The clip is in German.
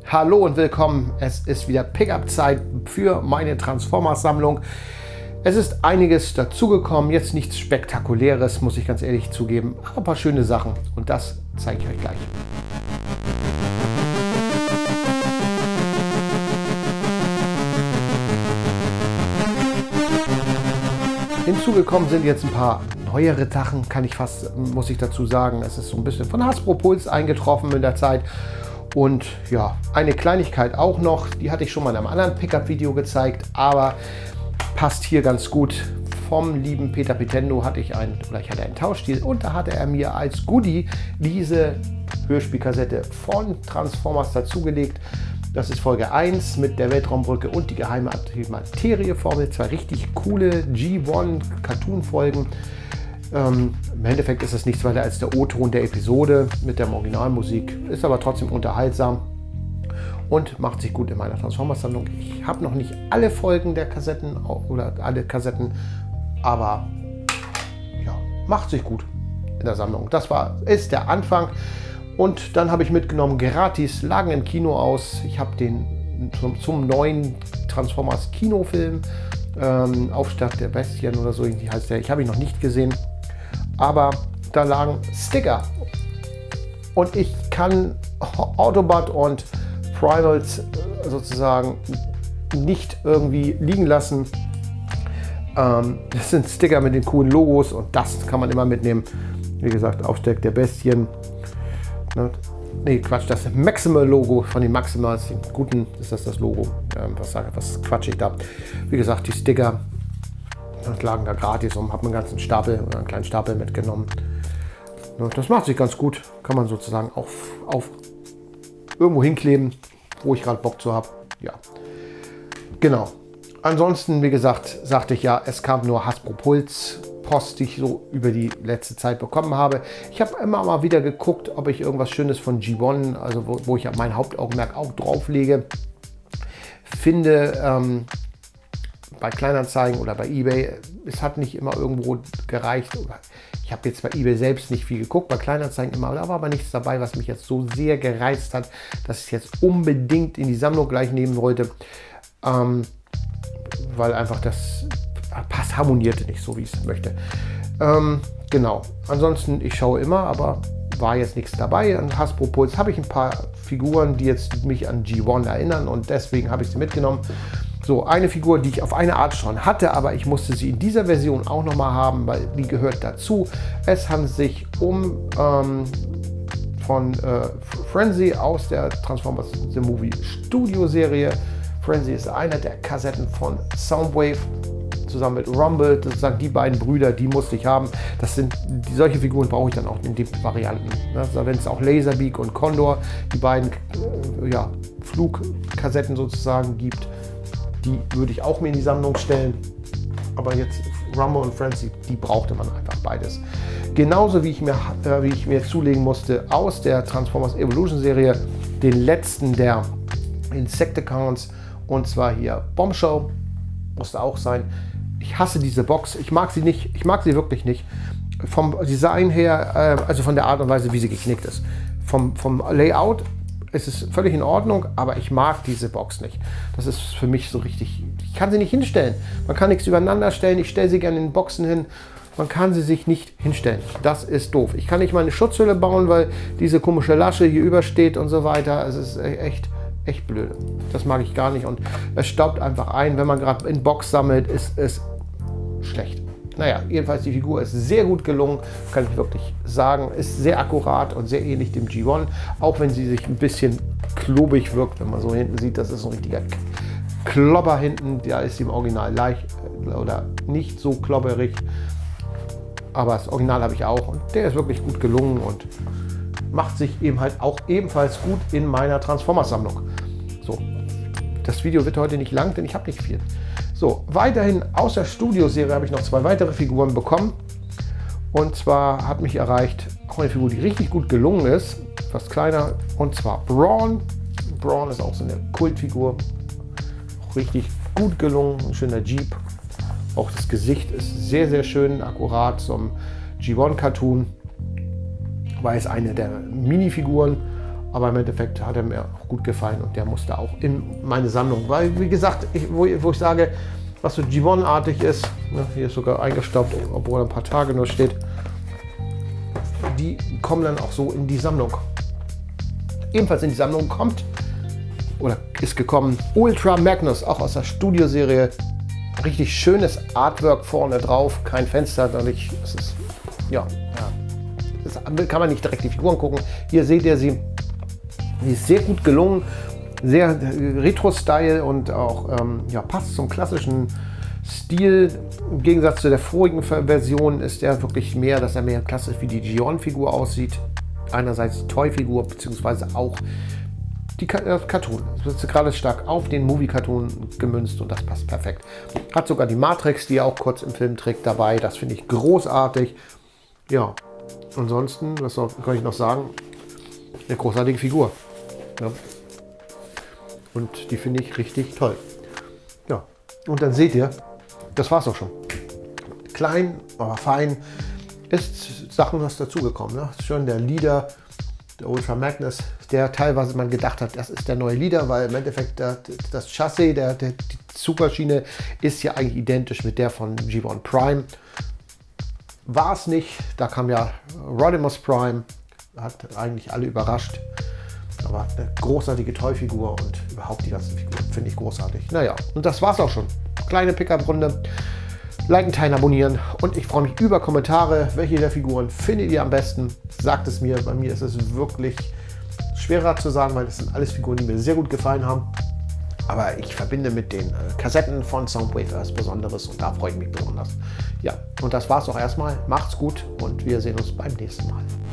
Hallo und willkommen. Es ist wieder Pickup-Zeit für meine Transformers-Sammlung. Es ist einiges dazugekommen, jetzt nichts Spektakuläres, muss ich ganz ehrlich zugeben, aber ein paar schöne Sachen und das zeige ich euch gleich. Hinzugekommen sind jetzt ein paar neuere Sachen, muss ich dazu sagen. Es ist so ein bisschen von Hasbro Pulse eingetroffen in der Zeit. Und ja, eine Kleinigkeit auch noch, die hatte ich schon mal in einem anderen Pickup-Video gezeigt, aber passt hier ganz gut. Vom lieben Peter Petendo ich hatte einen Tauschdeal und da hatte er mir als Goodie diese Hörspielkassette von Transformers dazugelegt. Das ist Folge 1 mit der Weltraumbrücke und die geheime Materie-Formel. Zwei richtig coole G1-Cartoon-Folgen. Im Endeffekt ist es nichts weiter als der O-Ton der Episode mit der Originalmusik. Ist aber trotzdem unterhaltsam und macht sich gut in meiner Transformers-Sammlung. Ich habe noch nicht alle Folgen der Kassetten oder alle Kassetten, aber ja, macht sich gut in der Sammlung. Das ist der Anfang. Und dann habe ich mitgenommen, gratis, lagen im Kino aus. Ich habe den zum neuen Transformers Kinofilm, Aufstand der Bestien oder so, irgendwie heißt der. Ich habe ihn noch nicht gesehen, aber da lagen Sticker. Und ich kann Autobot und Primals sozusagen nicht irgendwie liegen lassen. Das sind Sticker mit den coolen Logos und das kann man immer mitnehmen. Wie gesagt, Aufstand der Bestien. Nee, Quatsch, das Maximal-Logo von den Maximals, den guten, ist das Logo. Was quatsch ich da? Wie gesagt, die Sticker lagen da gratis und habe einen ganzen Stapel oder einen kleinen Stapel mitgenommen. Das macht sich ganz gut. Kann man sozusagen auf irgendwo hinkleben, wo ich gerade Bock zu habe. Ja, genau. Ansonsten, wie gesagt, sagte ich ja, es kam nur Hasbro Pulse Post, die ich so über die letzte Zeit bekommen habe. Ich habe immer mal wieder geguckt, ob ich irgendwas Schönes von G1, also wo ich mein Hauptaugenmerk auch drauf lege, finde bei Kleinanzeigen oder bei eBay. Es hat nicht immer irgendwo gereicht. Ich habe jetzt bei eBay selbst nicht viel geguckt, bei Kleinanzeigen immer, da war aber nichts dabei, was mich jetzt so sehr gereizt hat, dass ich jetzt unbedingt in die Sammlung gleich nehmen wollte, weil einfach das harmonierte nicht so, wie ich es möchte. Genau. Ansonsten, ich schaue immer, aber war jetzt nichts dabei. An Hasbro Pulse habe ich ein paar Figuren, die jetzt mich an G1 erinnern und deswegen habe ich sie mitgenommen. So, eine Figur, die ich auf eine Art schon hatte, aber ich musste sie in dieser Version auch noch mal haben, weil die gehört dazu. Es handelt sich um von Frenzy aus der Transformers The Movie Studio Serie. Frenzy ist einer der Kassetten von Soundwave zusammen mit Rumble, sozusagen die beiden Brüder, die musste ich haben. Solche Figuren brauche ich dann auch in den Varianten. Also wenn es auch Laserbeak und Condor, die beiden Flugkassetten sozusagen gibt, die würde ich auch mir in die Sammlung stellen. Aber jetzt Rumble und Frenzy, die brauchte man einfach beides. Genauso wie ich mir zulegen musste aus der Transformers Evolution Serie den letzten der Insecticons, und zwar hier Bombshell, musste auch sein. Ich hasse diese Box, ich mag sie nicht, ich mag sie wirklich nicht. Vom Design her, also von der Art und Weise, wie sie geknickt ist. Vom Layout ist es völlig in Ordnung, aber ich mag diese Box nicht. Das ist für mich so richtig, ich kann sie nicht hinstellen. Man kann nichts übereinander stellen, ich stelle sie gerne in Boxen hin. Man kann sie sich nicht hinstellen. Das ist doof. Ich kann nicht mal eine Schutzhülle bauen, weil diese komische Lasche hier übersteht und so weiter. Es ist echt blöd. Das mag ich gar nicht und es staubt einfach ein. Wenn man gerade in Box sammelt, ist es schlecht. Naja, jedenfalls die Figur ist sehr gut gelungen, kann ich wirklich sagen. Ist sehr akkurat und sehr ähnlich dem G1, auch wenn sie sich ein bisschen klobig wirkt, wenn man so hinten sieht. Das ist ein richtiger Klopper hinten. Der ist im Original leicht oder nicht so klopperig. Aber das Original habe ich auch und der ist wirklich gut gelungen und macht sich eben halt auch ebenfalls gut in meiner Transformers-Sammlung. So, das Video wird heute nicht lang, denn ich habe nicht viel. So, weiterhin aus der Studio-Serie habe ich noch zwei weitere Figuren bekommen. Und zwar hat mich erreicht auch eine Figur, die richtig gut gelungen ist, etwas kleiner, und zwar Brawn. Brawn ist auch so eine Kultfigur, auch richtig gut gelungen, ein schöner Jeep. Auch das Gesicht ist sehr, sehr schön, akkurat zum G1-Cartoon. War jetzt eine der Minifiguren Aber im Endeffekt hat er mir auch gut gefallen und der musste auch in meine Sammlung. Weil, wie gesagt, wo ich sage, was so Gibbon-artig ist, ne, hier ist sogar eingestaubt, obwohl ein paar Tage nur steht, die kommen dann auch so in die Sammlung. Ebenfalls in die Sammlung kommt, oder ist gekommen, Ultra Magnus, auch aus der Studioserie. Richtig schönes Artwork vorne drauf, kein Fenster, dadurch ist es, ja, das kann man nicht direkt die Figuren gucken. Hier seht ihr sie, die ist sehr gut gelungen, sehr Retro-Style und auch ja, passt zum klassischen Stil. Im Gegensatz zu der vorigen Version ist der wirklich mehr, dass er mehr klassisch wie die Gion-Figur aussieht. Einerseits die Toy-Figur, beziehungsweise auch die Cartoon. Das ist gerade stark auf den Movie-Cartoon gemünzt und das passt perfekt. Hat sogar die Matrix, die er auch kurz im Film trägt, dabei. Das finde ich großartig. Ja, ansonsten, was kann ich noch sagen? Eine großartige Figur. Ja. Und die finde ich richtig toll. Ja, und dann seht ihr, das war's auch schon. Klein, aber fein. Ist Sachen was dazugekommen. Ne? Schön der Leader, der Ultra Magnus, der teilweise man gedacht hat, das ist der neue Leader, weil im Endeffekt das Chassis, die Zugschiene ist ja eigentlich identisch mit der von Gibbon Prime. War es nicht, da kam ja Rodimus Prime, hat eigentlich alle überrascht. Aber eine großartige Toy-Figur und überhaupt die ganzen Figuren finde ich großartig. Naja, und das war's auch schon. Kleine Pickup-Runde. Liken, teilen, abonnieren und ich freue mich über Kommentare. Welche der Figuren findet ihr am besten? Sagt es mir. Bei mir ist es wirklich schwerer zu sagen, weil das sind alles Figuren, die mir sehr gut gefallen haben. Aber ich verbinde mit den Kassetten von Soundwave etwas Besonderes und da freue ich mich besonders. Ja, und das war's auch erstmal. Macht's gut und wir sehen uns beim nächsten Mal.